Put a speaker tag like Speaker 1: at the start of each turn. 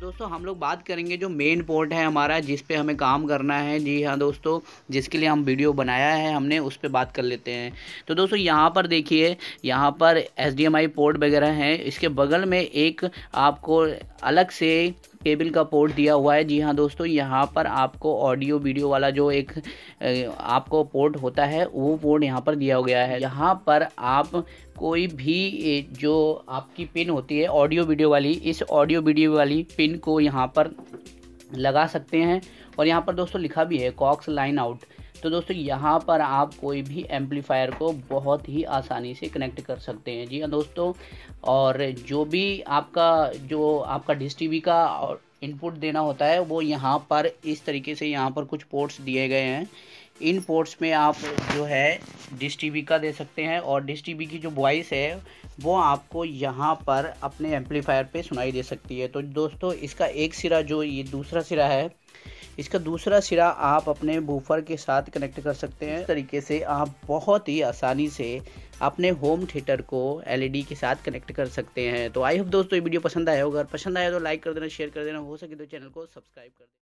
Speaker 1: दोस्तों हम लोग बात करेंगे जो मेन पोर्ट है हमारा जिस पे हमें काम करना है। जी हाँ दोस्तों, जिसके लिए हम वीडियो बनाया है हमने, उस पे बात कर लेते हैं। तो दोस्तों यहाँ पर देखिए, यहाँ पर HDMI पोर्ट वगैरह हैं। इसके बगल में एक आपको अलग से केबल का पोर्ट दिया हुआ है। जी हाँ दोस्तों, यहाँ पर आपको ऑडियो वीडियो वाला जो एक आपको पोर्ट होता है वो पोर्ट यहाँ पर दिया गया है। यहाँ पर आप कोई भी जो आपकी पिन होती है ऑडियो वीडियो वाली, इस ऑडियो वीडियो वाली पिन को यहाँ पर लगा सकते हैं। और यहाँ पर दोस्तों लिखा भी है कॉक्स लाइन आउट। तो दोस्तों यहाँ पर आप कोई भी एम्पलीफायर को बहुत ही आसानी से कनेक्ट कर सकते हैं। जी हाँ दोस्तों, और जो भी आपका डिश टीवी का इनपुट देना होता है वो यहाँ पर इस तरीके से यहाँ पर कुछ पोर्ट्स दिए गए हैं। इन पोर्ट्स में आप जो है डिश टीवी का दे सकते हैं, और डिश टीवी की जो वॉइस है वो आपको यहाँ पर अपने एम्पलीफायर पे सुनाई दे सकती है। तो दोस्तों इसका एक सिरा, जो ये दूसरा सिरा है, इसका दूसरा सिरा आप अपने बूफर के साथ कनेक्ट कर सकते हैं। इस तरीके से आप बहुत ही आसानी से अपने होम थिएटर को LED के साथ कनेक्ट कर सकते हैं। तो आई होप दोस्तों ये वीडियो पसंद आया होगा। अगर पसंद आया तो लाइक कर देना, शेयर कर देना, हो सके तो चैनल को सब्सक्राइब कर देना।